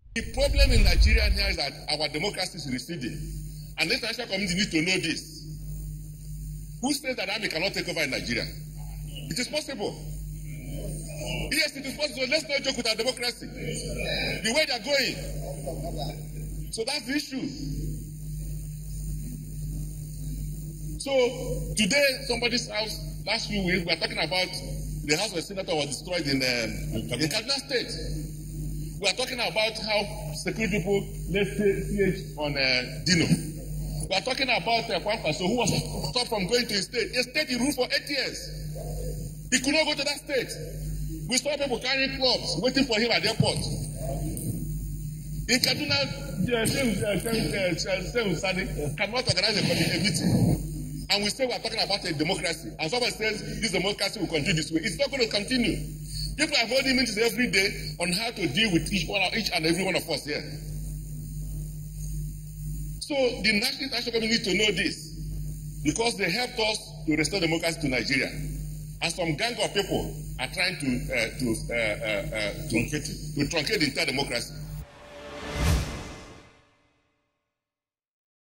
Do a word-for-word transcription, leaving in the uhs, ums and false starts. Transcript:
The problem in Nigeria here is that our democracy is receding, and the international community needs to know this. Who says that army cannot take over in Nigeria? It is possible. Yes, it is possible. Let's not joke with our democracy. The way they are going. So that's the issue. So today, somebody's house, last few weeks, we are talking about the house of the senator was destroyed in, um, in Kaduna State. We are talking about how security people left C H on uh, Dino. We are talking about uh, Kwankwaso, who was stopped from going to his state. A state he ruled for eight years. He could not go to that state. We saw people carrying clubs waiting for him at the airport. In Kaduna, Shehu Sani cannot organize a meeting. And we say we are talking about a democracy. And somebody says this democracy will continue this way. It's not going to continue. People are holding meetings every day on how to deal with each one, each and every one of us here. So the national international community need to know this, because they helped us to restore democracy to Nigeria. And some gang of people are trying to uh, to, uh, uh, uh, to, to truncate the entire democracy.